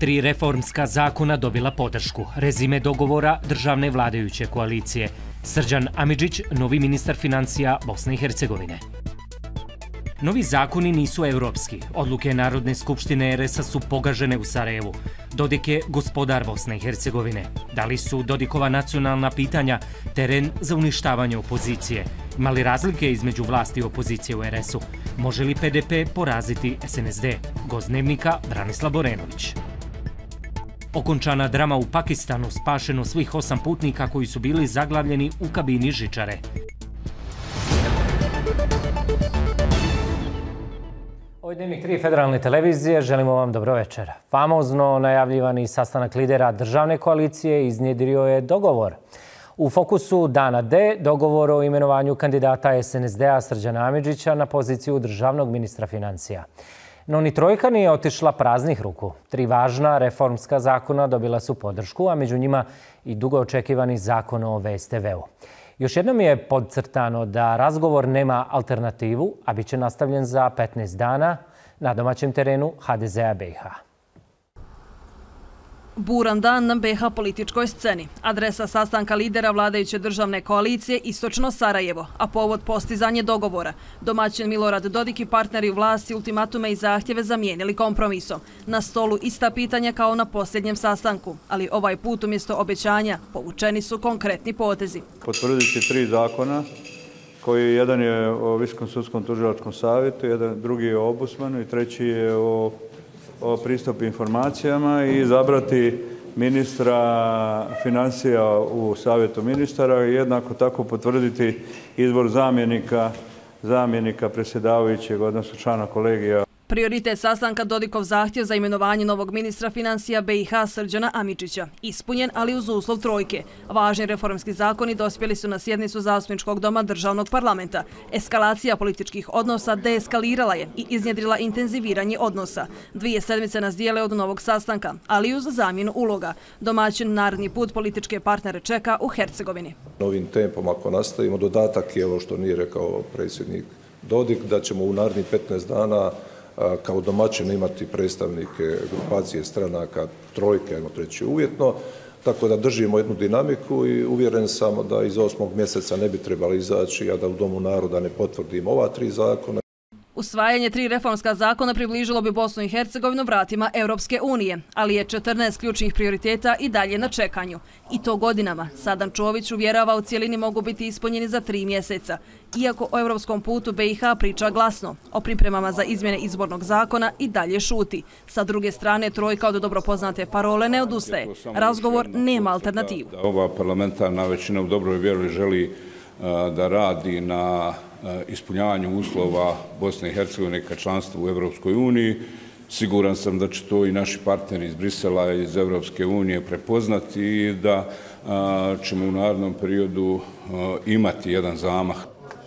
3 reformska zakona dobila podršku. Rezime dogovora državne vladajuće koalicije. Srđan Amidžić, novi ministar financija Bosne i Hercegovine. Novi zakoni nisu evropski. Odluke Narodne skupštine RS-a su pogažene u Sarajevu. Dodik je gospodar Bosne i Hercegovine. Da li su Dodikova nacionalna pitanja teren za uništavanje opozicije? Ima li razlike između vlasti i opozicije u RS-u? Može li PDP poraziti SNSD? Gost Dnevnika Branislav Borenović. Okončana drama u Pakistanu, spašeno svih 8 putnika koji su bili zaglavljeni u kabini žičare. Ovo je Dnevnik 3 Federalne televizije. Želimo vam dobro večer. Famozno najavljivani sastanak lidera državne koalicije iznjedrio je dogovor. U fokusu dana D dogovor o imenovanju kandidata SNSD-a Srđana Amidžića na poziciju državnog ministra financija. No ni trojka nije otišla praznih ruku. 3 važna reformska zakona dobila su podršku, a među njima i dugo očekivani zakon o VSTV-u. Još jednom je podcrtano da razgovor nema alternativu, a bit će nastavljen za 15 dana na domaćem terenu HDZ-a BiH. Buran dan na BiH političkoj sceni. Adresa sastanka lidera vladajuće državne koalicije Istočno Sarajevo, a povod postizanje dogovora. Domaćin Milorad Dodik i partneri u vlasti ultimatume i zahtjeve zamijenili kompromisom. Na stolu ista pitanja kao na posljednjem sastanku, ali ovaj put umjesto obećanja povučeni su konkretni potezi. Potvrditi 3 zakona, koji jedan je o Visokom sudskom tužilačkom savjetu, drugi je o ombudsmanu i treći je o pristupu informacijama i izabrati ministra financija u savjetu ministara i jednako tako potvrditi izbor zamjenika predsjedavajućeg, odnosno člana kolegija. Prioritet sastanka Dodikov zahtjev za imenovanje novog ministra financija BiH Srđana Amidžića. Ispunjen, ali uz uslov trojke. Važni reformski zakoni dospjeli su na sjednicu Zastupničkog doma državnog parlamenta. Eskalacija političkih odnosa deeskalirala je i iznjedrila intenziviranje odnosa. 2 sedmice nas dijele od novog sastanka, ali uz zamjenu uloga. Domaćin naredni put političke partnere čeka u Hercegovini. Novim tempom ako nastavimo, dodatak je ovo što nije rekao predsjednik Dodik, da ćemo u narednih 15 dana kao domaćin imati predstavnike grupacije stranaka trojke, ajmo reći uvjetno, tako da držimo jednu dinamiku i uvjeren sam da iz 8. mjeseca ne bi trebali izaći, a da u Domu naroda ne potvrdimo ova 3 zakona. Usvajanje 3 reformska zakona približilo bi Bosnu i Hercegovinu vratima Europske unije, ali je 14 ključnih prioriteta i dalje na čekanju. I to godinama. Sadan Čović uvjerava u cijelini mogu biti ispunjeni za 3 mjeseca. Iako o europskom putu BiH priča glasno, o pripremama za izmjene izbornog zakona i dalje šuti. Sa druge strane, trojka od dobro poznate parole ne odustaje. Razgovor nema alternativu. Ova parlamentarna većina u dobroj vjeri želi da radi na ispunjavanju uslova Bosne i Hercegovine ka članstvu u Europskoj uniji. Siguran sam da će to i naši partneri iz Brisela i iz Europske unije prepoznati i da ćemo u narednom periodu imati jedan zamah.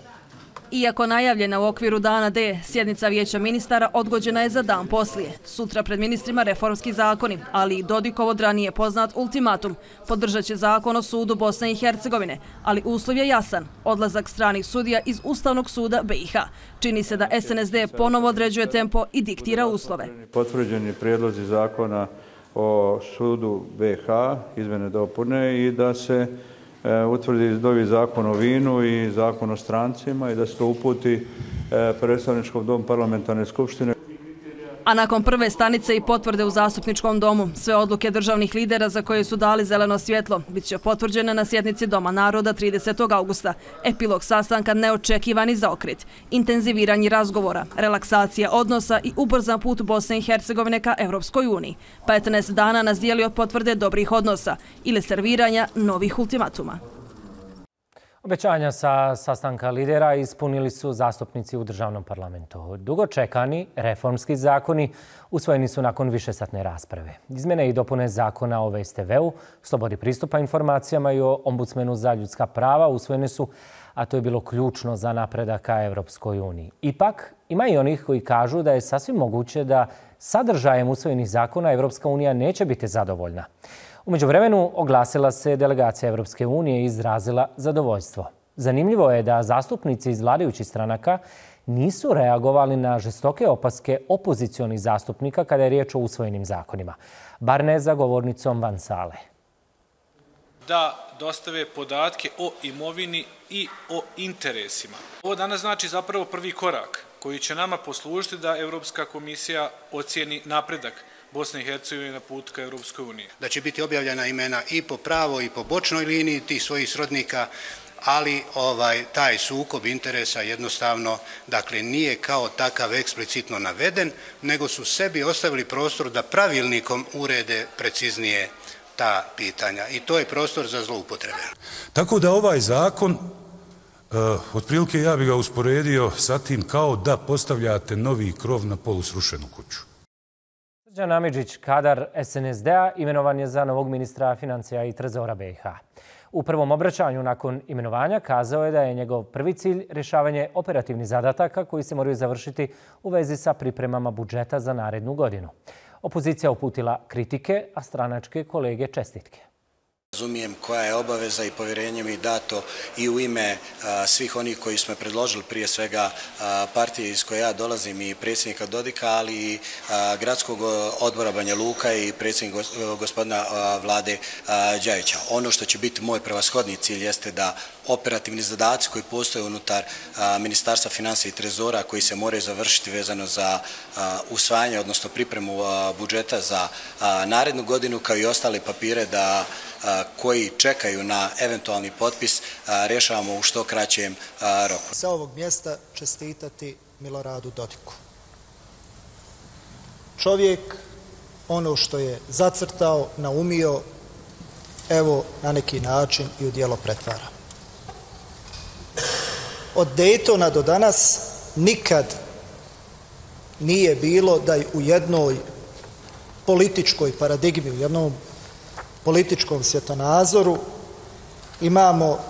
Iako najavljena u okviru dana D, sjednica vijeća ministara odgođena je za dan poslije. Sutra pred ministrima reformski zakoni, ali i Dodikov od ranije poznat ultimatum. Podržat će zakon o sudu Bosne i Hercegovine, ali uslov je jasan. Odlazak stranih sudija iz Ustavnog suda BiH. Čini se da SNSD ponovo određuje tempo i diktira uslove. Potvrđeni prijedlozi zakona o sudu BiH, izmjene dopune i da se utvrdi novi zakon o vinu i zakon o strancima i da se to uputi predstavničkom domu parlamentarne skupštine. A nakon prve stanice i potvrde u Zastupničkom domu, sve odluke državnih lidera za koje su dali zeleno svjetlo bit će potvrđene na sjednici Doma naroda 30. augusta. Epilog sastanka neočekivani zaokret. Intenziviranje razgovora, relaksacija odnosa i ubrzan put Bosne i Hercegovine ka Europskoj uniji. 15 dana nas dijeli od potvrde dobrih odnosa ili serviranja novih ultimatuma. Obećanja sa sastanka lidera ispunili su zastupnici u državnom parlamentu. Dugo čekani reformski zakoni usvojeni su nakon višesatne rasprave. Izmjene i dopune zakona o VSTV-u, slobodi pristupa informacijama i o ombudsmenu za ljudska prava usvojene su, a to je bilo ključno za napredak ka Europskoj uniji. Ipak, ima i onih koji kažu da je sasvim moguće da sadržajem usvojenih zakona Europska unija neće biti zadovoljna. U međuvremenu oglasila se delegacija Europske unije i izrazila zadovoljstvo. Zanimljivo je da zastupnici iz vladajućih stranaka nisu reagovali na žestoke opaske opozicionih zastupnika kada je riječ o usvojenim zakonima. Bar ne za govornicom Van Sale. Da dostave podatke o imovini i o interesima. Ovo danas znači zapravo prvi korak koji će nama poslužiti da Europska komisija ocijeni napredak Bosne i Hercegovine na put ka Europskoj uniji. Da će biti objavljena imena i po pravoj i po bočnoj liniji tih svojih srodnika, ali taj sukob interesa jednostavno nije kao takav eksplicitno naveden, nego su sebi ostavili prostor da pravilnikom urede preciznije ta pitanja i to je prostor za zloupotrebe. Tako da ovaj zakon, otprilike ja bih ga usporedio sa tim kao da postavljate novi krov na polusrušenu kuću. Srđan Amidžić, kadar SNSD-a, imenovan je za novog ministra financija i trezora BiH. U prvom obraćanju nakon imenovanja kazao je da je njegov prvi cilj rješavanje operativnih zadataka koji se moraju završiti u vezi sa pripremama budžeta za narednu godinu. Opozicija uputila kritike, a stranačke kolege čestitke. Razumijem koja je obaveza i povjerenje mi dato i u ime svih onih koji smo predložili, prije svega partije iz koje ja dolazim i predsjednika Dodika, ali i gradskog odbora Banja Luka i predsjednika gospodina Vlade Đajića. Ono što će biti moj prevashodni cilj jeste da operativni zadaci koji postoje unutar Ministarstva financija i trezora koji se moraju završiti vezano za usvajanje, odnosno pripremu budžeta za narednu godinu, kao i ostale papire koji čekaju na eventualni potpis, rješavamo u što kraćem roku. Sa ovog mjesta čestitati Miloradu Dodiku. Čovjek, ono što je zacrtao, naumio, evo na neki način i u djelo pretvara. Od Daytona do danas nikad nije bilo da u jednoj političkoj paradigmi, u jednom političkom svjetonazoru imamo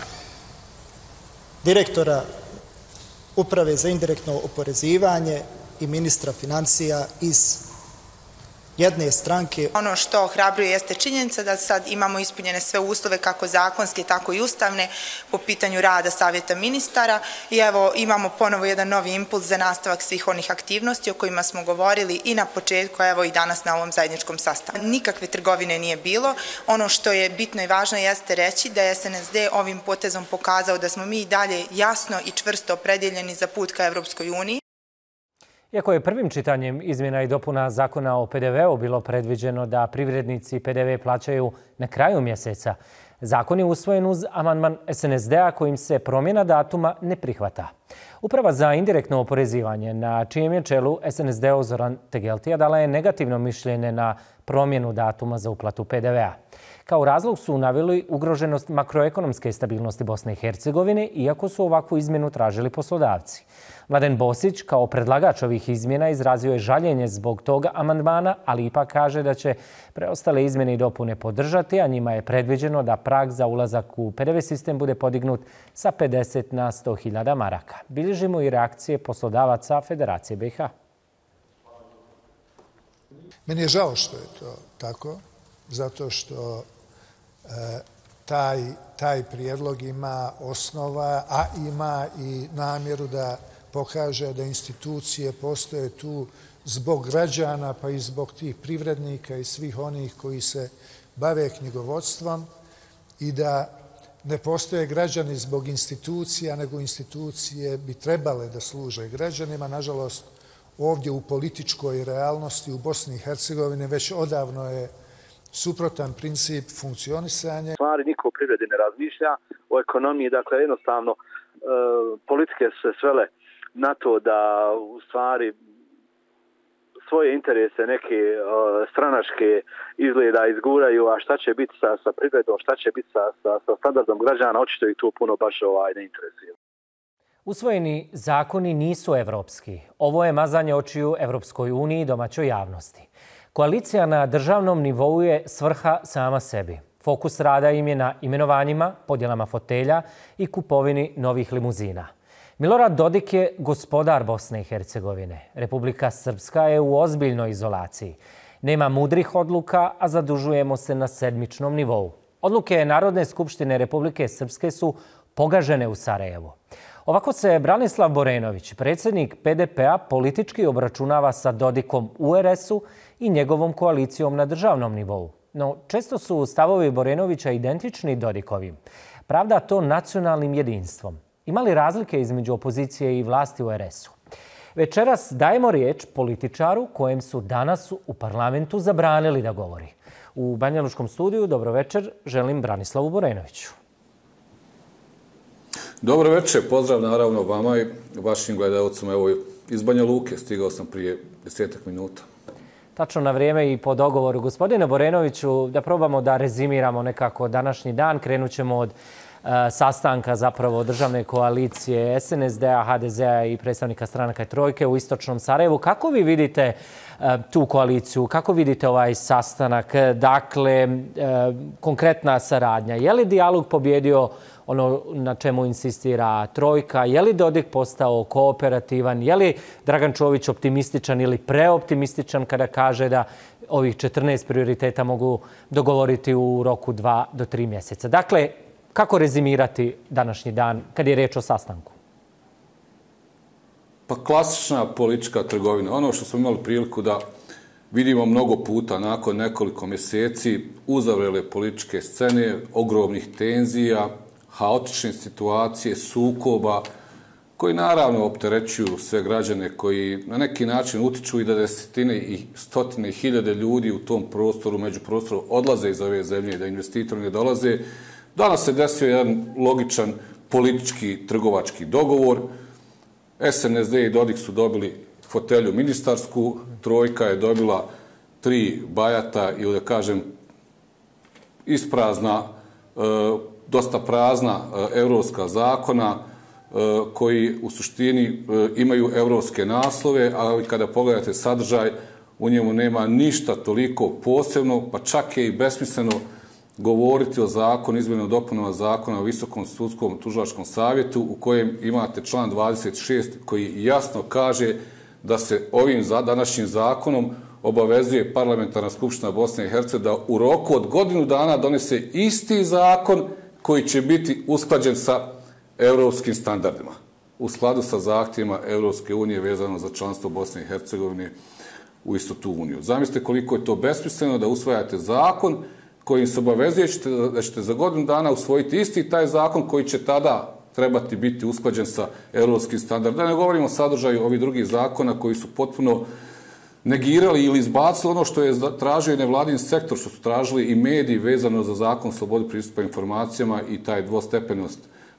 direktora Uprave za indirektno oporezivanje i ministra financija iz jedne stranke. Ono što ohrabruje jeste činjenica da sad imamo ispunjene sve uslove kako zakonske, tako i ustavne po pitanju rada savjeta ministara i evo imamo ponovo jedan novi impuls za nastavak svih onih aktivnosti o kojima smo govorili i na početku, evo i danas na ovom zajedničkom sastanku. Nikakve trgovine nije bilo. Ono što je bitno i važno jeste reći da je SNSD ovim potezom pokazao da smo mi i dalje jasno i čvrsto opredjeljeni za put ka Europskoj uniji. Iako je prvim čitanjem izmjena i dopuna zakona o PDV-u bilo predviđeno da privrednici PDV plaćaju na kraju mjeseca, zakon je usvojen uz amandman SNSD-a kojim se promjena datuma ne prihvata. Uprava za indirektno oporezivanje, na čijem je čelu SNSD-ov Zoran Tegeltija, dala je negativno mišljenje na promjenu datuma za uplatu PDV-a. Kao razlog su naveli ugroženost makroekonomske stabilnosti Bosne i Hercegovine, iako su ovakvu izmjenu tražili poslodavci. Mladen Bosić, kao predlagač ovih izmjena, izrazio je žaljenje zbog toga amandmana, ali ipak kaže da će preostale izmjene i dopune podržati, a njima je predviđeno da prag za ulazak u PDV sistem bude podignut sa 50 na 100.000 maraka. Bilježimo i reakcije poslodavaca Federacije BiH. Meni je žao što je to tako, zato što taj prijedlog ima osnova, a ima i namjeru da pokaže da institucije postoje tu zbog građana, pa i zbog tih privrednika i svih onih koji se bave knjigovodstvom i da ne postoje građani zbog institucija, nego institucije bi trebale da služe građanima. Nažalost, ovdje u političkoj realnosti u Bosni i Hercegovini već odavno je suprotan princip funkcionisanja. Stvari niko u privredi ne razmišlja o ekonomiji, dakle jednostavno politike su se svele na to da u stvari svoje interese neke stranačke izgleda izguraju, a šta će biti sa privredom, šta će biti sa standardom građana, očito ih tu puno baš ne interesuje. Usvojeni zakoni nisu evropski. Ovo je mazanje očiju Evropskoj uniji i domaćoj javnosti. Koalicija na državnom nivou je svrha sama sebi. Fokus rada im je na imenovanjima, podjelama fotelja i kupovini novih limuzina. Milorad Dodik je gospodar Bosne i Hercegovine. Republika Srpska je u ozbiljnoj izolaciji. Nema mudrih odluka, a zadužujemo se na sedmičnom nivou. Odluke Narodne skupštine Republike Srpske su pogažene u Sarajevu. Ovako se Branislav Borenović, predsjednik PDP-a, politički obračunava sa Dodikom u RS-u i njegovom koalicijom na državnom nivou. No, često su stavovi Borenovića identični Dodikovim. Pravda to nacionalnim jedinstvom. Ima li razlike između opozicije i vlasti u RS-u? Večeras dajemo riječ političaru kojem su danas u parlamentu zabranili da govori. U Banja Lučkom studiju, dobro večer, želim Branislavu Borenoviću. Dobro večer, pozdrav naravno vama i vašim gledalcima. Evo iz Banja Luke, stigao sam prije 10 minuta. Tačno na vrijeme i po dogovoru. Gospodine Borenoviću, da probamo da rezimiramo nekako današnji dan. Krenut ćemo od sastanka zapravo državne koalicije SNSD-a, HDZ-a i predstavnika stranaka Trojke u istočnom Sarajevu. Kako vi vidite tu koaliciju? Kako vidite ovaj sastanak? Dakle, konkretna saradnja. Je li dijalog pobjedio ono na čemu insistira Trojka? Je li Dodik postao kooperativan? Je li Dragan Čović optimističan ili preoptimističan kada kaže da ovih 14 prioriteta mogu dogovoriti u roku 2 do 3 mjeseca? Dakle, kako rezimirati današnji dan kad je riječ o sastanku? Pa klasična politička trgovina. Ono što smo imali priliku da vidimo mnogo puta nakon nekoliko mjeseci uzavrele političke scene, ogromnih tenzija, haotične situacije, sukoba, koji naravno opterećuju sve građane, koji na neki način utiču i da desetine i stotine hiljade ljudi u tom prostoru, među prostoru, odlaze iz ove zemlje, da investitori ne dolaze. Danas se desio jedan logičan politički trgovački dogovor. SNSD i Dodik su dobili fotelju ministarsku, Trojka je dobila 3 bajata ili da kažem isprazna, dosta prazna europska zakona koji u suštini imaju europske naslove, ali kada pogledate sadržaj, u njemu nema ništa toliko posebno, pa čak je i besmisleno govoriti o zakonu, izmjenama i dopunama zakona o Visokom sudskom tužilačkom savjetu u kojem imate član 26 koji jasno kaže da se ovim današnjim zakonom obavezuje Parlamentarna skupština Bosne i Hercegovine da u roku od godinu dana donese isti zakon koji će biti usklađen sa europskim standardima u skladu sa zahtjevima Europske unije vezano za članstvo Bosne i Hercegovine u istu tu uniju. Zamislite koliko je to besmisleno da usvajate zakon kojim se obavezuje da ćete za godinu dana usvojiti isti taj zakon koji će tada trebati biti usklađen sa europskim standardima. Da ne govorimo o sadržaju ovih drugih zakona koji su potpuno negirali ili izbacili ono što je tražio i nevladin sektor, što su tražili i mediji vezano za zakon o slobodi pristupa informacijama i taj dvostepenost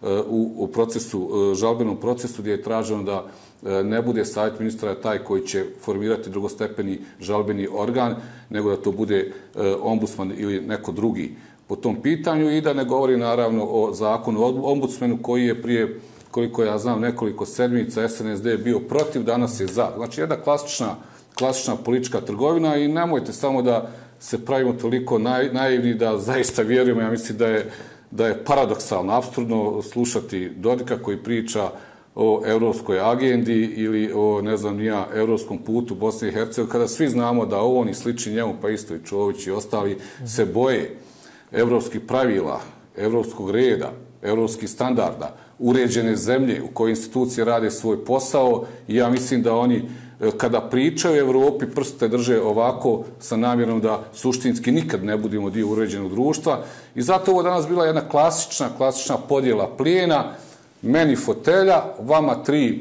u procesu, žalbenom procesu gdje je traženo da ne bude savjet ministra taj koji će formirati drugostepeni žalbeni organ, nego da to bude ombudsman ili neko drugi po tom pitanju i da ne govori naravno o zakonu o ombudsmanu koji je prije, koliko ja znam, nekoliko sedmica SNSD bio protiv, danas je za. Znači jedna klasična politička trgovina i nemojte samo da se pravimo toliko naivni da zaista vjerujemo. Ja mislim da je paradoksalno, apsurdno slušati Dodika koji priča o europskoj agendi ili o, ne znam ni ja, europskom putu Bosne i Hercegovine, kada svi znamo da on i slični njemu, pa isto i Čović i ostali, se boje europskih pravila, europskog reda, europskih standarda, uređene zemlje u kojoj institucije rade svoj posao i ja mislim da oni kada pričaju o Evropi prste drže ovako sa namjerom da suštinski nikad ne budemo dio uređenog društva i zato ovo danas bila jedna klasična podjela plijena, meni fotelja, vama 3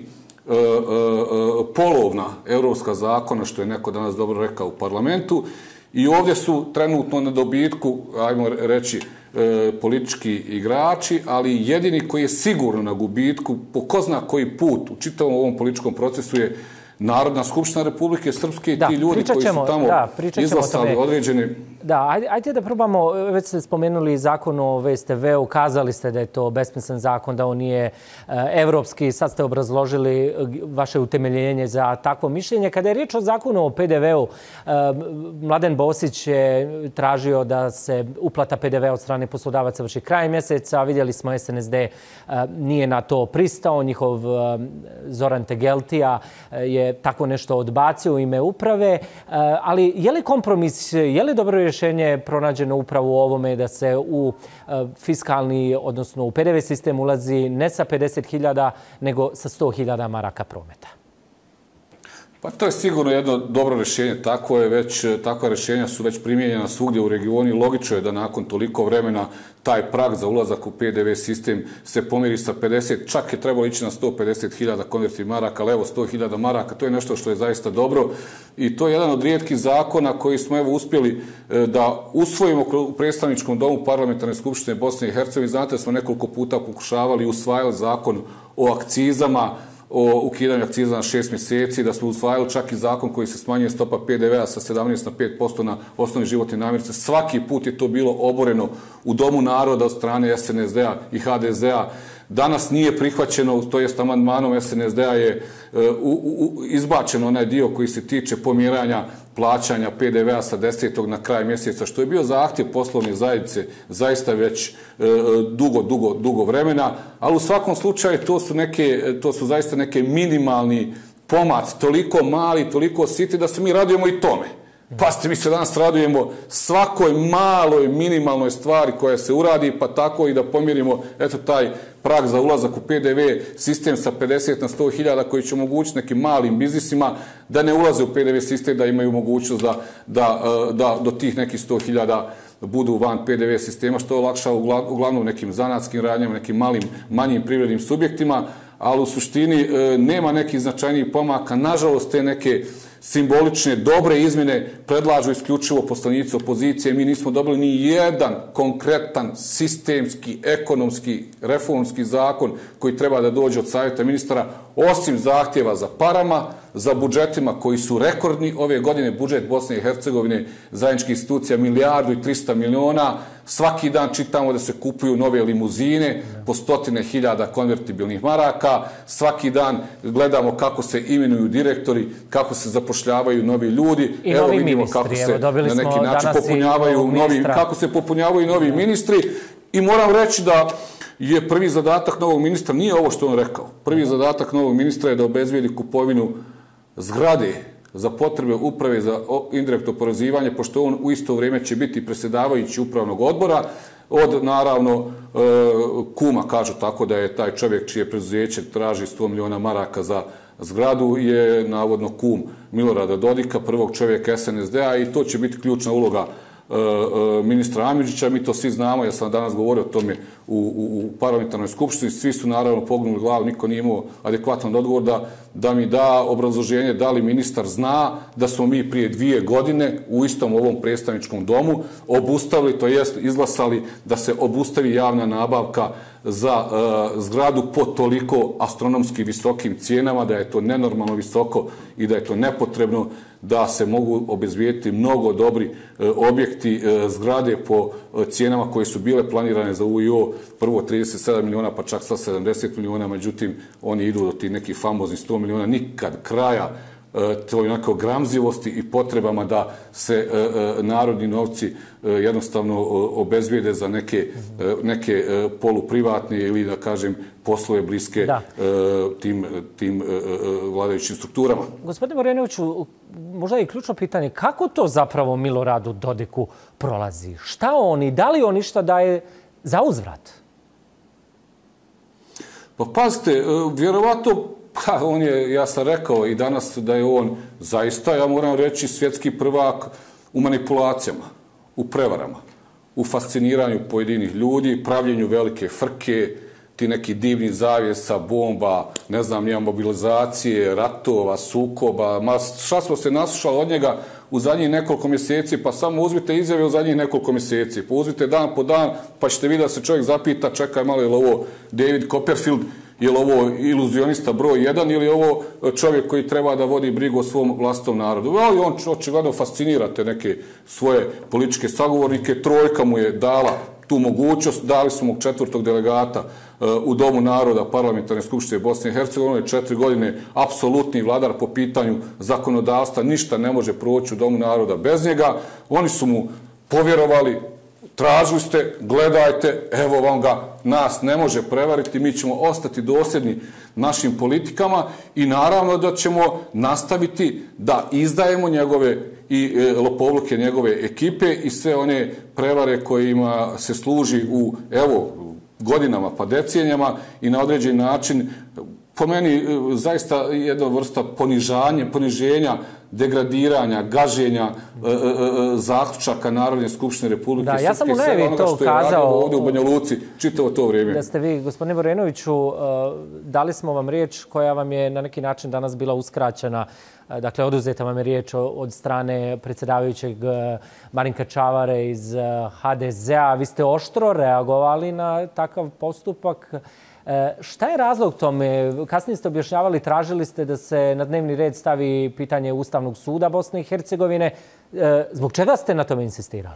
polovna europska zakona, što je neko danas dobro rekao u parlamentu i ovdje su trenutno na dobitku, ajmo reći, politički igrači, ali jedini koji je sigurno na gubitku, po ko zna koji put u čitavom ovom političkom procesu je Narodna skupština Republike Srpske i ti ljudi koji su tamo izglasali određene... Da, ajde da probamo, već ste spomenuli zakon o VSTV-u, kazali ste da je to besmislen zakon, da on nije evropski, sad ste obrazložili vaše utemeljenje za takvo mišljenje. Kada je riječ o zakonu o PDV-u, Mladen Bosić je tražio da se uplata PDV od strane poslodavaca vrši kraj mjeseca, vidjeli smo SNSD nije na to pristao, njihov Zoran Tegeltija je je tako nešto odbacio u ime uprave, ali je li kompromis, je li dobro rješenje pronađeno upravo u ovome da se u fiskalni, odnosno u PDV sistem ulazi ne sa 50.000 nego sa 100.000 maraka prometa? Pa to je sigurno jedno dobro rješenje. Takva rješenja su već primijenjena svugdje u regionu i logično je da nakon toliko vremena taj prag za ulazak u PDV sistem se pomiri sa 50, čak je trebalo ići na 150.000 konvertnih maraka, ali evo 100.000 maraka, to je nešto što je zaista dobro i to je jedan od rijetkih zakona koji smo evo uspjeli da usvojimo u predstavničkom domu Parlamentarne skupštine Bosne i Hercegovine. Znate, smo nekoliko puta pokušavali i usvajali zakon o akcizama, o ukidanju akciza na 6 mjeseci, da smo usvajali čak i zakon koji se smanjuje stopa PDV-a sa 17 na 5% na osnovne životne namirnice. Svaki put je to bilo oboreno u Domu naroda od strane SNSD-a i HDZ-a. Danas nije prihvaćeno, to jest amandmanom SNSD-a je izbačeno onaj dio koji se tiče pomjeranja plaćanja PDV-a sa 10. na kraj mjeseca, što je bio zahtjev poslovne zajednice zaista već dugo vremena, ali u svakom slučaju to su zaista neke minimalni pomaci, toliko mali, toliko sitni da se mi radujemo i tome. Pazite, mi se danas radujemo svakoj maloj, minimalnoj stvari koja se uradi, pa tako i da pomirimo taj prag za ulazak u PDV sistem sa 50 na 100.000 koji će omogućiti nekim malim biznisima da ne ulaze u PDV sistem, da imaju mogućnost da do tih nekih 100.000 budu van PDV sistema, što olakšava uglavnom nekim zanatskim radnjama, nekim manjim privrednim subjektima, ali u suštini nema nekih značajnijih pomaka. Nažalost, te neke simbolične, dobre izmjene predlažu isključivo poslanici opozicije. Mi nismo dobili ni jedan konkretan sistemski, ekonomski, reformski zakon koji treba da dođe od Savjeta ministara, osim zahtjeva za parama, za budžetima koji su rekordni. Ove godine budžet Bosne i Hercegovine, zajedničkih institucija, 1.300.000.000. Svaki dan čitamo da se kupuju nove limuzine po 100.000 konvertibilnih maraka. Svaki dan gledamo kako se imenuju direktori, kako se zapošljavaju novi ljudi. I evo novi vidimo ministri. Kako se na neki način popunjavaju novi ministri. I moram reći da je prvi zadatak novog ministra, nije ovo što on rekao, prvi zadatak novog ministra je da obezbijedi kupovinu zgrade za potrebe uprave za indirektno oporezivanje, pošto on u isto vrijeme će biti predsjedavajući upravnog odbora od, naravno, kuma, kažu tako da je taj čovjek čije preduzeće traži 100 miliona maraka za zgradu, je navodno kum Milorada Dodika, prvog čovjeka SNSD-a, i to će biti ključna uloga ministra Amidžića. Mi to svi znamo, ja sam danas govorio o tome u parlamentarnoj skupštini, svi su naravno pognuli glavu, niko nije imao adekvatan odgovor da mi da obrazloženje da li ministar zna da smo mi prije 2 godine u istom ovom predstavničkom domu obustavili, to jest izglasali da se obustavi javna nabavka za zgradu po toliko astronomski visokim cijenama, da je to nenormalno visoko i da je to nepotrebno, da se mogu obezbijediti mnogo dobri objekti, zgrade po cijenama koje su bile planirane za UIO, prvo 37 miliona, pa čak sa 70 miliona, međutim oni idu do tih nekih famoznih 100 miliona, nikad kraja toj onako gramzivosti i potrebama da se narodni novci jednostavno obezbijede za neke poluprivatne ili, da kažem, poslove bliske tim vladajućim strukturama. Gospodine Morenoviću, možda je ključno pitanje, kako to zapravo Miloradu Dodiku prolazi? Šta on i da li on išta daje za uzvrat? Pa pazite, vjerovatno, on je, ja sam rekao i danas da je on zaista, ja moram reći, svjetski prvak u manipulacijama, u prevarama, u fasciniranju pojedinih ljudi, pravljenju velike frke, ti neki divni zavjesa, bomba, ne znam, nija mobilizacije, ratova, sukoba, šta smo se naslušali od njega u zadnjih nekoliko mjeseci, pa samo uzmite izjave u zadnjih nekoliko mjeseci, pa uzmite dan po dan, pa ćete vidjeti da se čovjek zapita, čekaj malo, je li ovo David Copperfield, je li ovo iluzionista broj 1 ili je ovo čovjek koji treba da vodi brigu o svom vlastitom narodu. Ali on očigledno fascinira te neke svoje političke sagovornike. Trojka mu je dala tu mogućnost, dali su mu 4. delegata u Domu naroda Parlamentarne skupštine Bosne i Hercegovine. On je 4 godine apsolutni vladar po pitanju zakonodavstva, ništa ne može proći u Domu naroda bez njega. Oni su mu povjerovali, tražili ste, gledajte, evo vam ga, nas ne može prevariti, mi ćemo ostati dosljedni našim politikama i naravno da ćemo nastaviti da izdajemo njegove i lopovluke njegove ekipe i sve one prevare kojima se služi u, evo, godinama pa decenijama i na određen način, po meni zaista jedna vrsta poniženja, degradiranja, gaženja zaključaka Narodne skupštine Republike Srpske. Ja sam u najavi to kazao ovdje u Banja Luci čitavo to vrijeme. Da ste vi, gospodine Vorenoviću, dali smo vam riječ koja vam je na neki način danas bila uskraćena. Dakle, oduzeta vam je riječ od strane predsjedavajućeg Marinka Čavare iz HDZ-a. Vi ste oštro reagovali na takav postupak. Šta je razlog tome? Kasnije ste objašnjavali, tražili ste da se na dnevni red stavi pitanje Ustavnog suda Bosne i Hercegovine. Zbog čega ste na tome insistirali?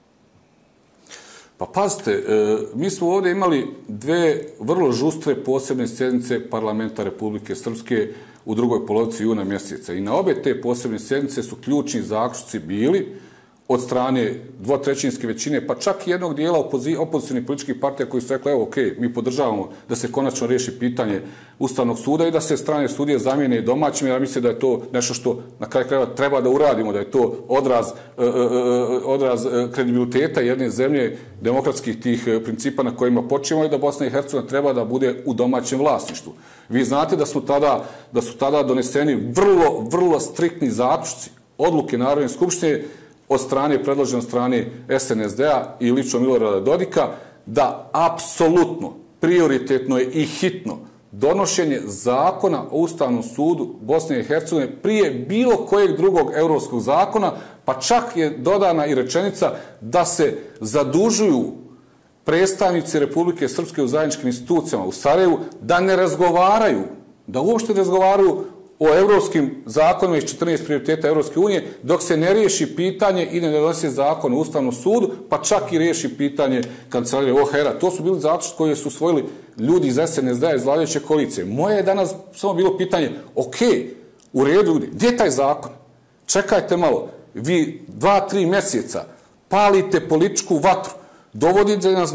Pa pazite, mi smo ovdje imali dve vrlo žustre posebne sjednice Parlamenta Republike Srpske u drugoj polovici juna mjeseca. I na obe te posebne sjednice su ključni zaključci bili od strane dvotrećinske većine, pa čak i jednog dijela opozicionih političkih partija koji su rekli, evo, ok, mi podržavamo da se konačno riješi pitanje Ustavnog suda i da se strane sudije zamijene domaćim, jer mislim da je to nešto što na kraju krajeva treba da uradimo, da je to odraz kredibiliteta jedne zemlje, demokratskih tih principa na kojima počivamo i da Bosna i Hercegovina treba da bude u domaćem vlasništvu. Vi znate da su tada doneseni vrlo striktni zaključci, odluke Narodne skupštine predložene od strane SNSD-a i lično Milorada Dodika, da apsolutno, prioritetno je i hitno donošenje zakona o Ustavnom sudu Bosne i Hercegovine prije bilo kojeg drugog europskog zakona, pa čak je dodana i rečenica da se zadužuju predstavnici Republike Srpske u zajedničkim institucijama u Sarajevu da ne razgovaraju, da uopšte ne razgovaraju o evropskim zakonima iz 14 prioriteta Evropske unije, dok se ne riješi pitanje i ne donese zakon o Ustavnom sudu, pa čak i riješi pitanje kancelarije OHR-a. To su bili zaključci koje su usvojili ljudi iz SNSD-a, iz vladajuće koalicije. Moje je danas samo bilo pitanje, ok, u redu ljudi, gdje je taj zakon? Čekajte malo, vi 2-3 mjeseca palite političku vatru, dovodite nas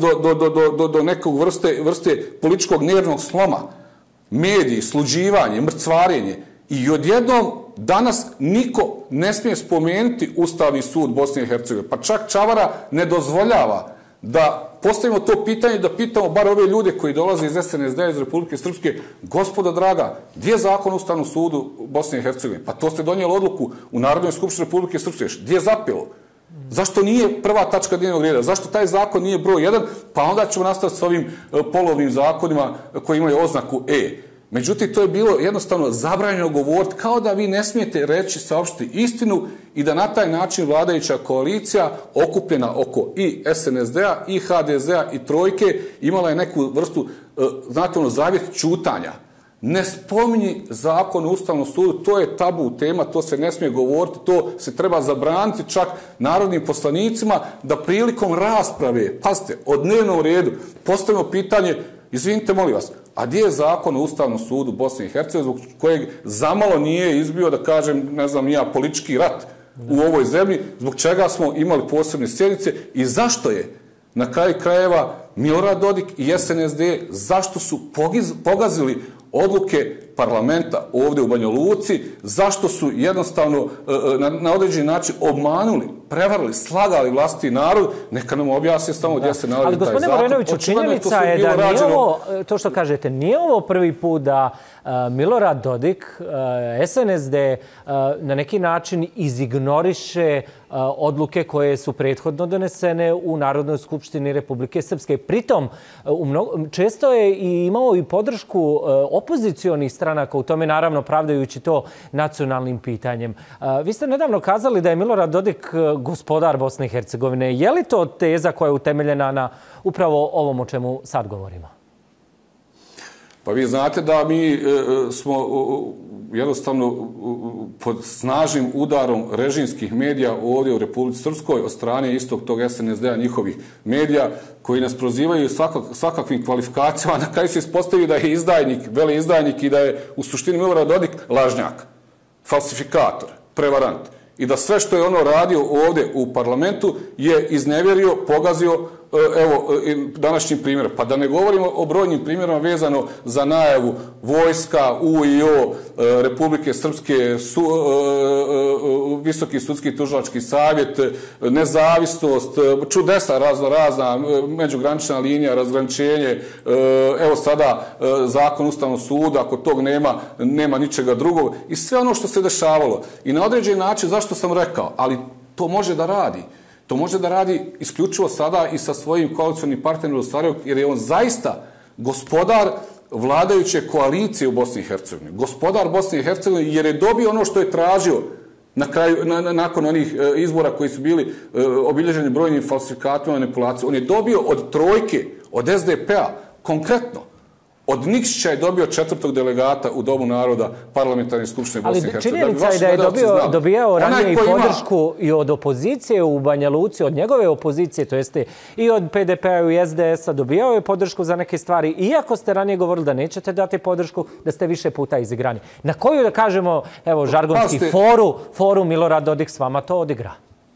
do nekog vrste političkog nervnog sloma, mediji, sluđivanje, mrcvarenje i odjednom danas niko ne smije spomenuti Ustavni sud Bosne i Hercegovine. Pa čak Čavara ne dozvoljava da postavimo to pitanje, da pitamo bar ove ljude koji dolaze iz SNSD-a, iz Republike Srpske, gospodo draga, gdje je zakon o Ustavnom sudu Bosne i Hercegovine? Pa to ste donijeli odluku u Narodnoj skupštini Republike Srpske. Gdje je zapelo? Zašto nije prva tačka dnevnog reda? Zašto taj zakon nije broj 1? Pa onda ćemo nastaviti s ovim polovnim zakonima koji imaju oznaku E. Međutim, to je bilo jednostavno zabranjeno govoriti, kao da vi ne smijete reći, saopštiti istinu i da na taj način vladajuća koalicija okupljena oko i SNSD-a i HDZ-a i Trojke imala je neku vrstu, znate ono, zavjet ćutanja. Ne spominji zakon o Ustavnom sudu, to je tabu tema, to se ne smije govoriti, to se treba zabraniti čak narodnim poslanicima da prilikom rasprave, pazite, o dnevnom redu postavimo pitanje, izvinite molim vas, a gdje je zakon o Ustavnom sudu Bosne i Hercegovine zbog kojeg zamalo nije izbio, da kažem, ne znam, politički rat u ovoj zemlji, zbog čega smo imali posebne sjednice i zašto je na kraju krajeva Milorad Dodik i SNSD, zašto su pogazili odluke parlamenta ovdje u Banja Luci, zašto su jednostavno na određeni način obmanuli, prevarili, slagali vlastiti narod, neka nam objasni samo gdje se nalazi taj zakon. Ali gospodine Vorenoviću, činjenica je da nije ovo, to što kažete, nije ovo prvi put da Milorad Dodik, SNSD, na neki način izignoriše odluke koje su prethodno donesene u Narodnoj skupštini Republike Srpske. Pritom, često je imao i podršku opozicionih stranaka u tome, naravno pravdajući to nacionalnim pitanjem. Vi ste nedavno kazali da je Milorad Dodik gospodar Bosne i Hercegovine. Je li to teza koja je utemeljena na upravo ovom o čemu sad govorimo? Pa vi znate da mi smo jednostavno pod snažnim udarom režimskih medija ovdje u Republici Srpskoj od strane istog tog SNSD-a njihovih medija koji nas prozivaju svakakvim kvalifikacijama. Na kraju se ispostavi da je izdajnik, veleizdajnik i da je u suštini Milorad Dodik lažnjak, falsifikator, prevarant. i da sve što je ono radio ovdje u parlamentu je iznevjerio, pogazio, evo, današnjim primjerom. Pa da ne govorimo o brojnim primjerima vezano za najavu vojska, UIO, Republike Srpske, Visoki sudski tužilački savjet, nezavisnost, čudesa razna, međugranična linija, razgraničenje, evo sada zakon Ustavnog suda, ako tog nema ničega drugog i sve ono što se dešavalo. I na određen način, zašto sam rekao, ali to može da radi. To može da radi isključivo sada i sa svojim koalicionim partnerom u Sarajevu, jer je on zaista gospodar vladajuće koalicije u Bosni i Hercegovini. Gospodar Bosne i Hercegovine, jer je dobio ono što je tražio na kraju, nakon onih izbora koji su bili obilježeni brojnim falsifikatima i manipulacijama. On je dobio od trojke, od SDP-a, konkretno, od Nikšića je dobio 4. delegata u Domu naroda Parlamentarne skupštine Bosne i Hercegovine. Ali činjenica je da je dobijao ranije i podršku i od opozicije u Banja Luci, od njegove opozicije, to jeste i od PDP-a i SDS-a, dobijao je podršku za neke stvari, iako ste ranije govorili da nećete dati podršku, da ste više puta izigrani. Na koju, da kažemo, evo, žargonski foru Milorad Dodik s vama to odigra?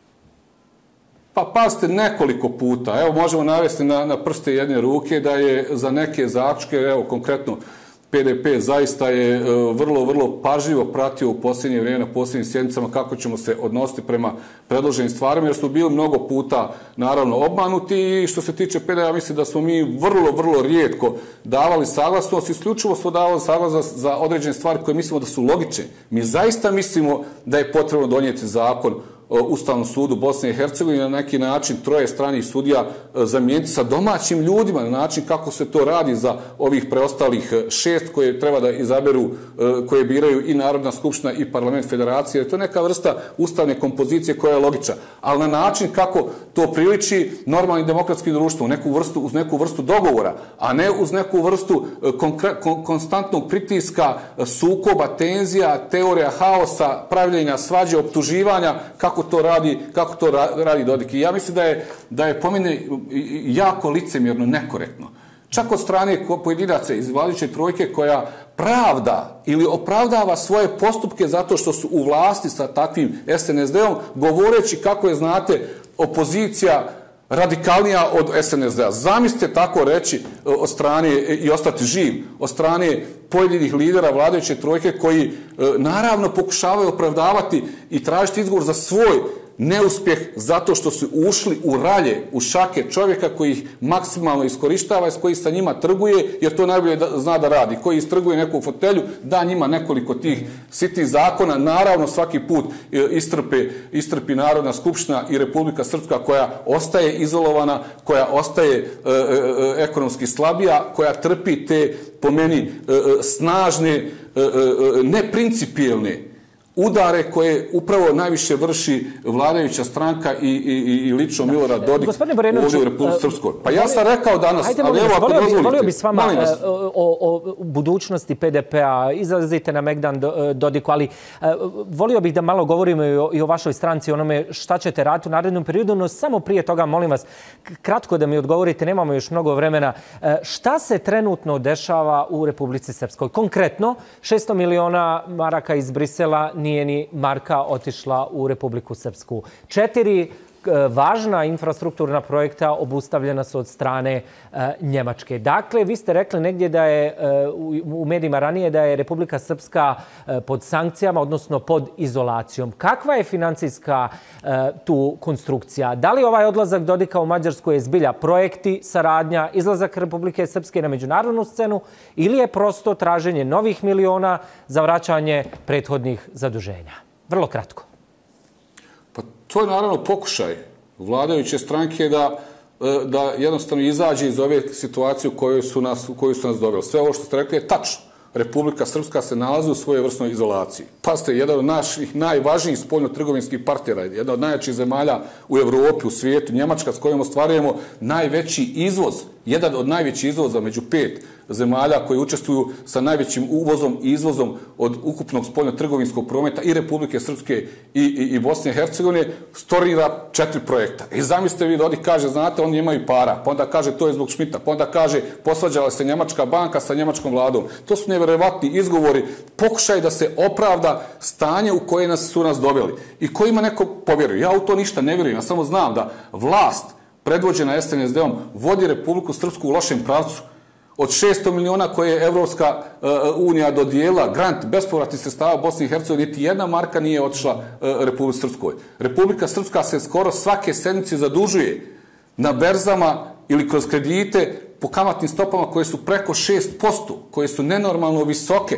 Pa pazite, nekoliko puta. Evo, možemo navesti na prste jedne ruke da je za neke zaključke, evo, konkretno PDP zaista je vrlo pažljivo pratio u posljednje vrijeme na posljednjim sjednicama kako ćemo se odnositi prema predloženim stvarima, jer su bili mnogo puta, naravno, obmanuti i što se tiče PDP, ja mislim da smo mi vrlo rijetko davali saglasnost, isključivo smo davali saglasnost za određene stvari koje mislimo da su logične. Mi zaista mislimo da je potrebno donijeti zakon o Ustavnom sudu Bosne i Hercegovine, na neki način 3 stranih sudija zamijeniti sa domaćim ljudima, na način kako se to radi za ovih preostalih 6 koje treba da izaberu, koje biraju i Narodna skupština i Parlament Federacije. To je neka vrsta ustavne kompozicije koja je logična, ali na način kako to priliči normalnim demokratskim društvom, uz neku vrstu dogovora, a ne uz neku vrstu konstantnog pritiska, sukoba, tenzija, teorija haosa, pravljenja svađe, optuživanja, kako to radi Dodik. I ja mislim da je po mene jako licemjerno, nekorektno. Čak od strane pojedinaca iz vladajuće trojke koja pravda ili opravdava svoje postupke zato što su u vlasti sa takvim SNSD-om, govoreći kako je, znate, opozicija radikalnija od SNSD-a. Zamislite tako reći od strane i ostati živ, od strane pojedinih lidera vladajuće trojke koji naravno pokušavaju opravdavati i tražiti izgovor za svoj neuspjeh zato što su ušli u ralje, u šake čovjeka koji ih maksimalno iskorištava i s koji sa njima trguje, jer to najbolje zna da radi. Koji istrguje neku fotelju, da njima nekoliko tih sitnih zakona, naravno svaki put istrpi Narodna skupština i Republika Srpska koja ostaje izolovana, koja ostaje ekonomski slabija, koja trpi te, po meni, snažne, neprincipijelne udare koje upravo najviše vrši vladajuća stranka i lično Milorad Dodik ovdje u Republici Srpskoj. Pa ja sam rekao danas, ali evo ako dozvolite. Volio bi s vama o budućnosti PDP-a, izlazite na Megdan Dodiku, ali volio bih da malo govorimo i o vašoj stranci, onome šta ćete raditi u narednom periodu, no samo prije toga, molim vas, kratko da mi odgovorite, nemamo još mnogo vremena, šta se trenutno dešava u Republici Srpskoj? Konkretno, 600 miliona maraka iz Brisela, nije ni marka otišla u Republiku Srpsku. 4 važna infrastrukturna projekta obustavljena su od strane Njemačke. Dakle, vi ste rekli negdje da je u medijima ranije da je Republika Srpska pod sankcijama, odnosno pod izolacijom. Kakva je financijska tu konstrukcija? Da li ovaj odlazak Dodika u Mađarsku je zbilja projekti, saradnja, izlazak Republike Srpske na međunarodnu scenu ili je prosto traženje novih miliona za vraćanje prethodnih zaduženja? Vrlo kratko. Pa to je naravno pokušaj vladajuće stranke da jednostavno izađe iz ove situacije u koju su nas doveli. Sve ovo što ste rekli je tačno. Republika Srpska se nalazi u svojevrsnoj izolaciji. Pazite, jedan od naših najvažnijih spoljno-trgovinskih partnera, jedna od najjačih zemalja u Evropi, u svijetu, Njemačka, s kojom ostvarujemo najveći izvoz jedan od najvećih izvoza među 5 zemalja koji učestvuju sa najvećim uvozom i izvozom od ukupnog spoljno-trgovinskog prometa i Republike Srpske i Bosne i Hercegovine, storira 4 projekta. I zamislite vi, Dodik kaže, znate, oni imaju para, pa onda kaže to je zbog Šmita, pa onda kaže posvađala se Njemačka banka sa njemačkom vladom. To su nevjerovatni izgovori, pokušaj da se opravda stanje u koje su nas doveli i kojima neko povjeruje. Ja u to ništa ne vjerujem, ja samo znam da vlast predvođena SNSD-om vodi Republiku Srpsku u lošem pravcu. Od 600 miliona koje je Evropska unija dodijela, grant bespovratnih sredstava Bosni i Hercegovini, niti jedna marka nije otišla Republike Srpskoj. Republika Srpska se skoro svake sedmice zadužuje na berzama ili kroz kredite po kamatnim stopama koje su preko 6%, koje su nenormalno visoke.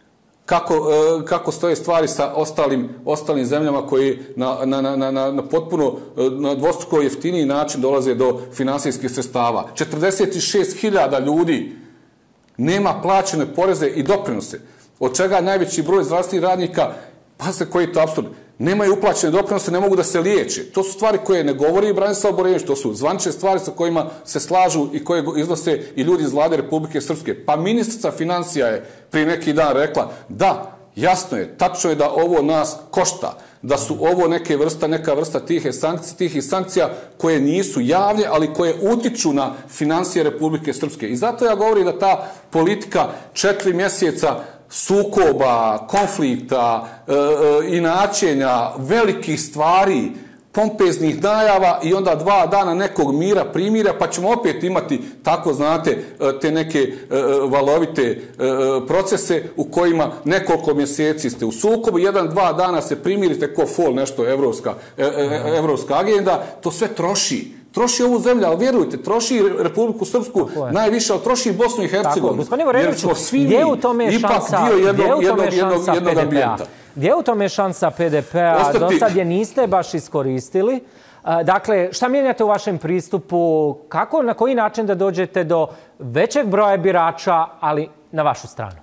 Kako stoje stvari sa ostalim zemljama koji na potpuno na dvostruko jeftiniji način dolaze do finansijskih sredstava. 46.000 ljudi nema plaćene poreze i doprinose, od čega najveći broj zdravstvenih radnika, pa se koji je to apsurd, nemaju uplaćene doprinose, ne mogu da se liječe. To su stvari koje ne govori Branislav Borenović, to su zvanične stvari sa kojima se slažu i koje iznose i ljudi iz vlade Republike Srpske. Pa ministrica financija je prije neki dan rekla da, jasno je, tačno je da ovo nas košta, da su ovo neka vrsta tih sankcija koje nisu javne, ali koje utiču na financije Republike Srpske. I zato ja govorim da ta politika 4 mjeseca sukoba, konflikta, inačenja, velikih stvari, pompeznih najava i onda 2 dana nekog mira, primirja, pa ćemo opet imati, tako znate, te neke valovite procese u kojima nekoliko mjeseci ste u sukobu, 1-2 dana se primirite ko fol nešto evropska agenda, to sve troši. Troši ovu zemlju, ali vjerujte, troši Republiku Srpsku najviše, ali troši Bosnu i Hercegovinu. Jer smo svi mi ipak dio jednog ambijenta. Gdje je u tome šansa PDP-a? Do sad je niste baš iskoristili. Dakle, šta mijenjate u vašem pristupu? Kako, na koji način da dođete do većeg broja birača, ali na vašu stranu?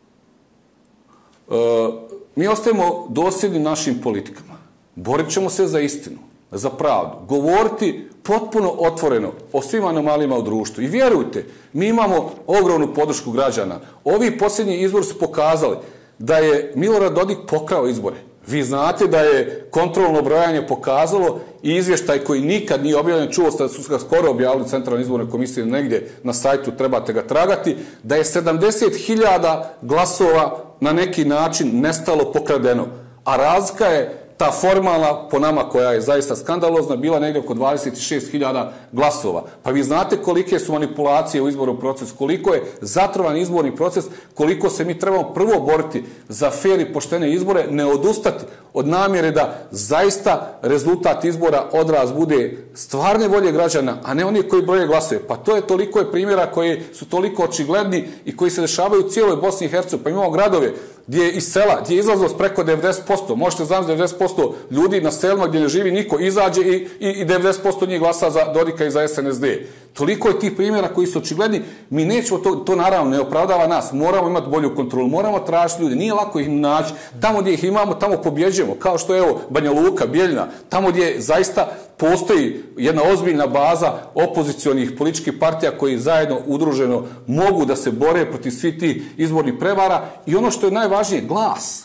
Mi ostajemo dosljedni našim politikama. Borit ćemo se za istinu, za pravdu. Govoriti potpuno otvoreno o svim anomalijama u društvu. I vjerujte, mi imamo ogromnu podršku građana. Ovi posljednji izbori su pokazali da je Milorad Dodik pokrao izbore. Vi znate da je kontrolno brojanje pokazalo i izvještaj koji nikad nije objavljen, čuo ste da su ga skoro objavili Centralne izborne komisije negdje na sajtu, trebate ga tragati, da je 70.000 glasova na neki način nestalo, pokradeno. A razlika je ta formalna, po nama koja je zaista skandalozna, bila negdje oko 26.000 glasova. Pa vi znate kolike su manipulacije u izbornom procesu, koliko je zatrovan izborni proces, koliko se mi trebamo prvo boriti za fer i poštene izbore, ne odustati od namjere da zaista rezultat izbora odraz bude stvarne volje građana, a ne oni koji broje glasove. Pa to je toliko primjera koji su toliko očigledni i koji se dešavaju u cijeloj Bosni i Hercegovini. Pa imamo gradove gdje je iz sela, gdje je izlaznost preko 90%, možete znati 90% ljudi na selima gdje ne živi niko, izađe i 90% njih glasa za Dodika i za SNSD. Toliko je tih primjera koji su očigledni. Mi nećemo, to naravno ne opravdava nas, moramo imati bolju kontrolu, moramo tražiti ljudi, nije lako ih naći. Tamo gdje ih imamo, tamo pobjeđujemo, kao što je evo Banja Luka, Bijeljina, tamo gdje zaista postoji jedna ozbiljna baza opozicionih političkih partija koji zajedno udruženo mogu da se bore protiv svih tih izbornih prevara i ono što je najvažnije, glas.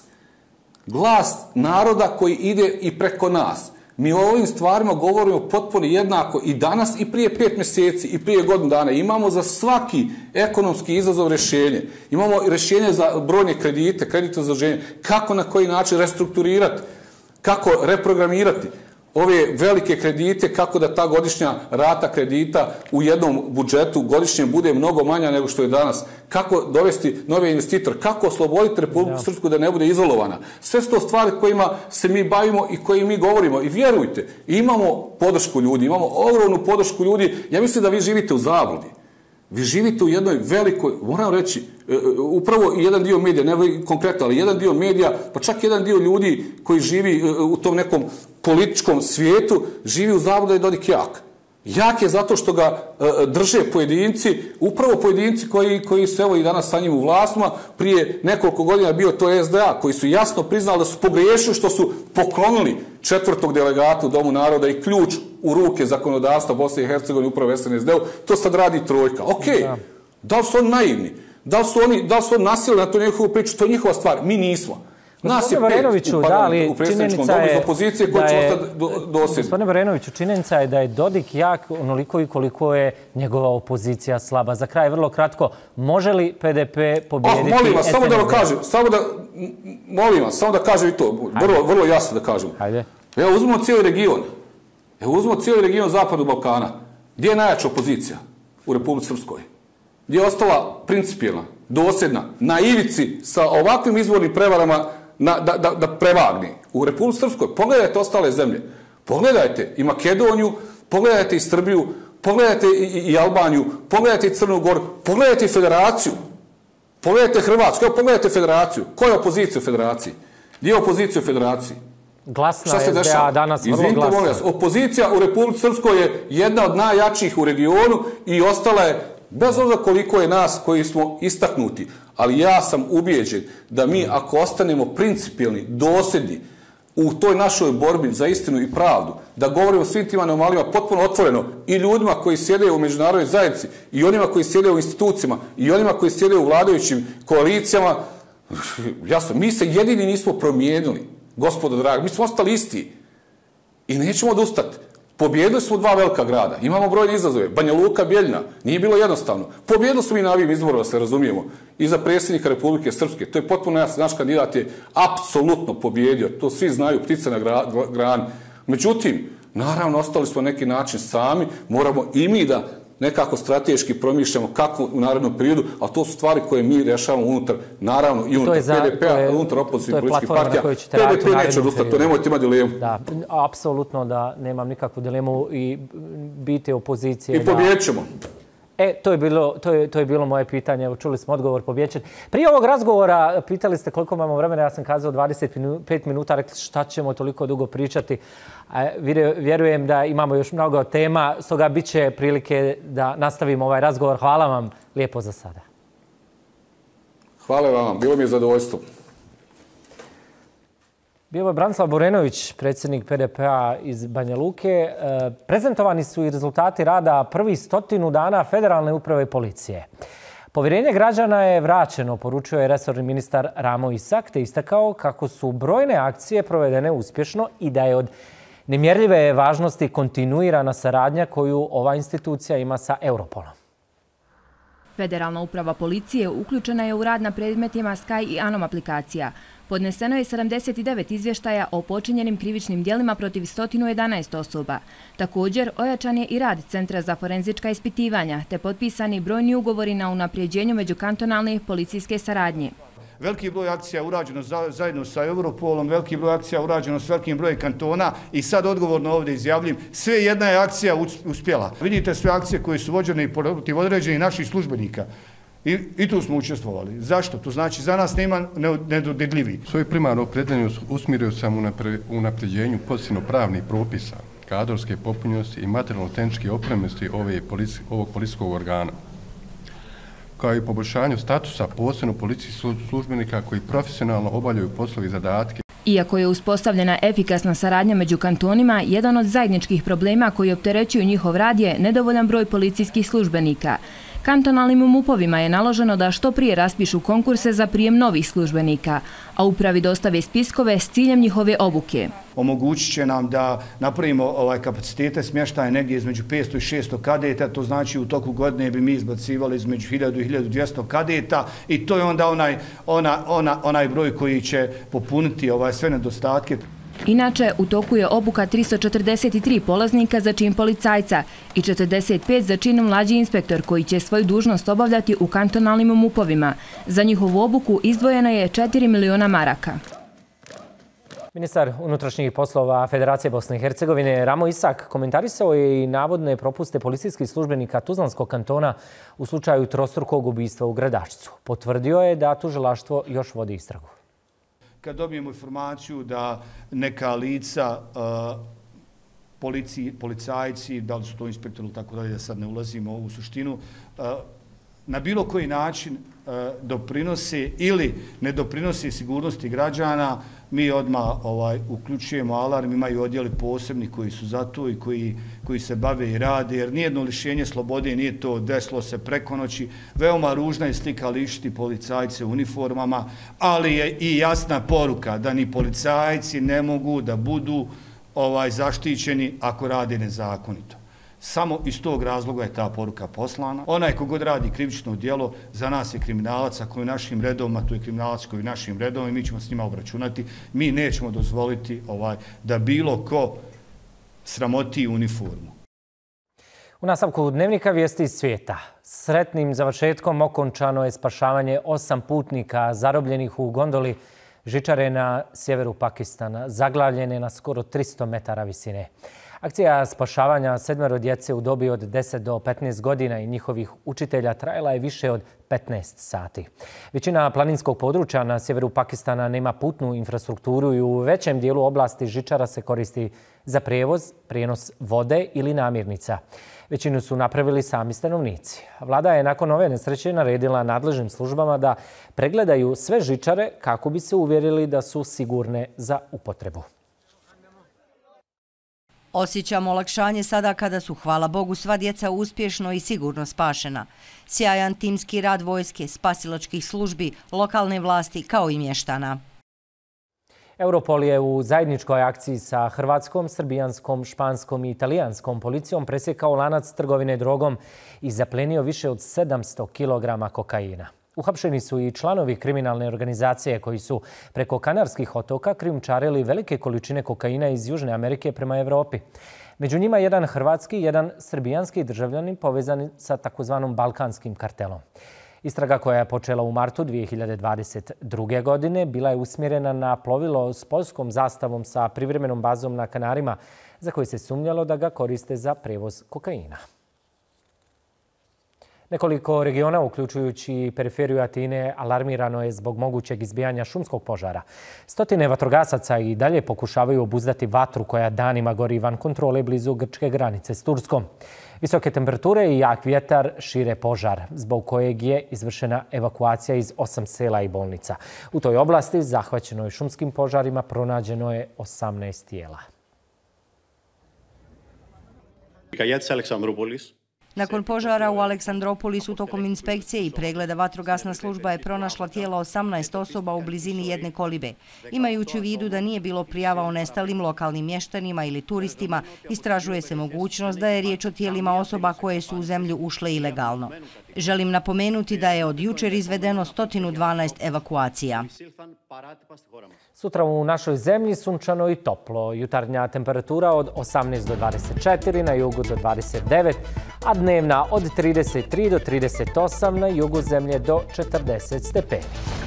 Glas naroda koji ide i preko nas. Mi o ovim stvarima govorimo potpuno jednako i danas i prije 5 mjeseci i prije godinu dana. Imamo za svaki ekonomski izazov rješenje. Imamo rješenje za brojne kredite, kredite za zaduženje. Kako, na koji način restrukturirati, kako reprogramirati ove velike kredite, kako da ta godišnja rata kredita u jednom budžetu godišnjem bude mnogo manja nego što je danas, kako dovesti nove investitore, kako osloboditi Republiku Srpsku da ne bude izolovana. Sve su to stvari kojima se mi bavimo i koje mi govorimo. I vjerujte, imamo podršku ljudi, imamo ogromnu podršku ljudi. Ja mislim da vi živite u zabludi. Vi živite u jednoj velikoj, moram reći, upravo jedan dio medija, ne konkretno, ali jedan dio medija, pa čak jedan dio ljudi koji živi u tom nekom političkom svijetu, živi u zabludi da je Dodik jak. Jak je zato što ga drže pojedinci, upravo pojedinci koji su evo i danas sa njim u vlastima, prije nekoliko godina bio to SDA, koji su jasno priznali da su pogriješili što su poklonili 4. delegata u Domu naroda i ključ u ruke zakonodavstva Bosne i Hercegovine upravo SNSD-u, to sad radi trojka. Ok, da li su oni naivni? Da li su oni nasili na tu njihovu priču? To je njihova stvar, mi nismo. Nas je 5 u predsjedničkom domu iz opozicije koji će ostati dosljedni. Gospodine Varenoviću, činjenica je da je Dodik jak onoliko i koliko je njegova opozicija slaba. Za kraj, vrlo kratko, može li PDP pobijediti SNSD? Molim vas, samo da kažem i to, vrlo jasno da kažem. Evo, uzmimo cijeli region Zapadnog Balkana. Gdje je najjača opozicija? U Republici Srpskoj. Gdje je ostala principijelna, dosljedna, na ivici sa ovakvim izbornim prevarama da prevagne. U Republici Srpskoj, pogledajte ostale zemlje. Pogledajte i Makedoniju, pogledajte i Srbiju, pogledajte i Albaniju, pogledajte i Crnu Goru, pogledajte i Federaciju, pogledajte Hrvatsku, pogledajte Federaciju. Koja je opozicija u Federaciji? Gdje je opozicija u Federaciji? Glasna SDA danas vrlo glasna. Opozicija u Republici Srpskoj je jedna od najjačih u regionu i ostala je, bez obzira koliko je nas koji smo istaknuti, ali ja sam ubijeđen da mi ako ostanemo principijelni, dosljedni u toj našoj borbi za istinu i pravdu, da govorimo o svim tim anomalijama potpuno otvoreno i ljudima koji sjede u međunarodnoj zajednici i onima koji sjede u institucijama i onima koji sjede u vladajućim koalicijama, jasno, mi se jedini nismo promijenili, gospodo draga, mi smo ostali isti i nećemo odustati. Pobjedili smo 2 velika grada, imamo brojne izazove, Banja Luka, Bijeljina, nije bilo jednostavno. Pobjedili smo i na ovim izborima, da se razumijemo, i za predsjednika Republike Srpske. To je potpuno jasno, naš kandidat je apsolutno pobjedio, to svi znaju, ptice na grani. Međutim, naravno, ostali smo na neki način sami, moramo i mi da nekako strateški promišljamo kako u narednom periodu, ali to su stvari koje mi rješavamo unutar, naravno, i unutar PDP-a, unutar opozicijnih političkih partija. PDP neće odustati, to nemojte imati dilemu. Da, apsolutno da nemam nikakvu dilemu i biti opozicije. I pobjedit ćemo. To je bilo moje pitanje. Evo, čuli smo odgovor, pobjeđen. Prije ovog razgovora pitali ste koliko imamo vremena. Ja sam kazao 25 minuta. Rekli šta ćemo toliko dugo pričati. Vjerujem da imamo još mnogo tema. Stoga bit će prilike da nastavimo ovaj razgovor. Hvala vam lijepo za sada. Hvala vam. Bilo mi je zadovoljstvo. Bio je Branislav Borenović, predsjednik PDP-a iz Banja Luke. Prezentovani su i rezultati rada prvih 100 dana Federalne uprave i policije. Povjerenje građana je vraćeno, poručio je resorni ministar Ramo Isak, te istakao kako su brojne akcije provedene uspješno i da je od nemjerljive važnosti kontinuirana saradnja koju ova institucija ima sa Europolom. Federalna uprava policije uključena je u rad na predmetima Sky i Anom aplikacija. Podneseno je 79 izvještaja o počinjenim krivičnim djelima protiv 111 osoba. Također, ojačan je i rad Centra za forenzička ispitivanja, te potpisani brojni ugovori na unapređenju međukantonalne policijske saradnje. Veliki broj akcija je urađeno zajedno sa Europolom, veliki broj akcija je urađeno s velikim brojem kantona i sad odgovorno ovdje izjavljam, sve jedna je akcija uspjela. Vidite sve akcije koje su vođene protiv određenih naših službenika. I tu smo učestvovali. Zašto? To znači za nas nema nedodirljivi. Svoje primarno opredjeljenje usmjerio sam u napređenju pozitivno pravnih propisa, kadrovske popunjenosti i materijalno-tehničke opremnosti ovog policijskog organa, kao i poboljšanju statusa posebno policijskih službenika koji profesionalno obavljaju poslovi i zadatke. Iako je uspostavljena efikasna saradnja među kantonima, jedan od zajedničkih problema koji opterećuju njihov rad je nedovoljan broj policijskih službenika. Kantonalnim MUP-ovima je naloženo da što prije raspišu konkurse za prijem novih službenika, a upravi dostave spiskove s ciljem njihove obuke. Omogućit će nam da napravimo kapacitete smještaja negdje između 500 i 600 kadeta, to znači u toku godine bi mi izbacivali između 1000 i 1200 kadeta i to je onda onaj broj koji će popuniti sve nedostatke. Inače, u toku je obuka 343 polaznika za čin policajca i 45 za čin mlađi inspektor koji će svoju dužnost obavljati u kantonalnim MUP-ovima. Za njihovu obuku izdvojeno je 4 miliona maraka. Ministar unutrašnjih poslova Federacije Bosne i Hercegovine Ramo Isak komentarisao je i navodne propuste policijskih službenika Tuzlanskog kantona u slučaju trostrukog ubistva u Gradačcu. Potvrdio je da tužilaštvo još vodi istragu. Kad dobijemo informaciju da neka lica policajci, da li su to inspektori ili tako dalje, da sad ne ulazimo u suštinu, na bilo koji način doprinose ili ne doprinose sigurnosti građana, mi odmah uključujemo alarm, imaju odjeli posebni koji su za to i koji se bave i rade, jer nijedno lišenje slobode nije to desilo se preko noći. Veoma ružna je slika lišiti policajce u uniformama, ali je i jasna poruka da ni policajci ne mogu da budu zaštićeni ako rade nezakonito. Samo iz tog razloga je ta poruka poslana. Onaj kogod radi krivično djelo, za nas je kriminalac, ako je u našim redovima, to je kriminalac koji je u našim redovima i mi ćemo s njima obračunati. Mi nećemo dozvoliti da bilo ko sramoti uniformu. U nastavku Dnevnika vijesti iz svijeta. Sretnim završetkom okončano je spašavanje 8 putnika zarobljenih u gondoli žičare na sjeveru Pakistana, zaglavljene na skoro 300 metara visine. Akcija spašavanja 7 djece u dobi od 10 do 15 godina i njihovih učitelja trajala je više od 15 sati. Većina planinskog područja na sjeveru Pakistana nema putnu infrastrukturu i u većem dijelu oblasti žičara se koristi za prijevoz, prijenos vode ili namirnica. Većinu su napravili sami stanovnici. Vlada je nakon ove nesreće naredila nadležnim službama da pregledaju sve žičare kako bi se uvjerili da su sigurne za upotrebu. Osjećamo olakšanje sada kada su, hvala Bogu, sva djeca uspješno i sigurno spašena. Sjajan timski rad vojske, spasilačkih službi, lokalne vlasti kao i mještana. Europol je u zajedničkoj akciji sa hrvatskom, srbijanskom, španskom i italijanskom policijom presjekao lanac trgovine drogom i zaplenio više od 700 kg kokaina. Uhapšeni su i članovi kriminalne organizacije koji su preko Kanarskih otoka krijumčarili velike količine kokaina iz Južne Amerike prema Evropi. Među njima jedan hrvatski i jedan srbijanski državljanin povezani sa takozvanom balkanskim kartelom. Istraga koja je počela u martu 2022. godine bila je usmjerena na plovilo s poljskom zastavom sa privremenom bazom na Kanarima za koje se sumnjalo da ga koriste za prevoz kokaina. Nekoliko regiona, uključujući periferiju Atine, alarmirano je zbog mogućeg izbijanja šumskog požara. Stotine vatrogasaca i dalje pokušavaju obuzdati vatru koja danima gori van kontrole blizu grčke granice s Turskom. Visoke temperature i jak vjetar šire požar, zbog kojeg je izvršena evakuacija iz 8 sela i bolnica. U toj oblasti, zahvaćenoj šumskim požarima, pronađeno je 18 tijela. Nakon požara u Aleksandropolisu tokom inspekcije i pregleda vatrogasna služba je pronašla tijela 18 osoba u blizini jedne kolibe. Imajući u vidu da nije bilo prijava o nestalim lokalnim mještanima ili turistima, istražuje se mogućnost da je riječ o tijelima osoba koje su u zemlju ušle ilegalno. Želim napomenuti da je od jučer izvedeno 112 evakuacija. Sutra u našoj zemlji sunčano i toplo. Jutarnja temperatura od 18 do 24, na jugu do 29, a dnevna od 33 do 38, na jugu zemlje do 40 stepeni.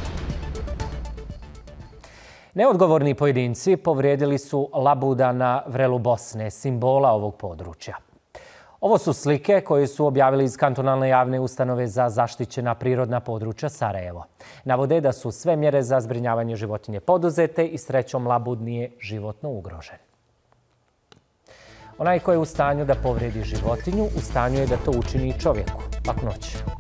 Neodgovorni pojedinci povrijedili su labuda na vrelu Bosne, simbola ovog područja. Ovo su slike koje su objavili iz kantonalne javne ustanove za zaštićena prirodna područja Sarajevo. Navode da su sve mjere za zbrinjavanje životinje poduzete i srećom labud nije životno ugrožen. Onaj ko je u stanju da povrijedi životinju, u stanju je da to učini i čovjeku. Lak noć.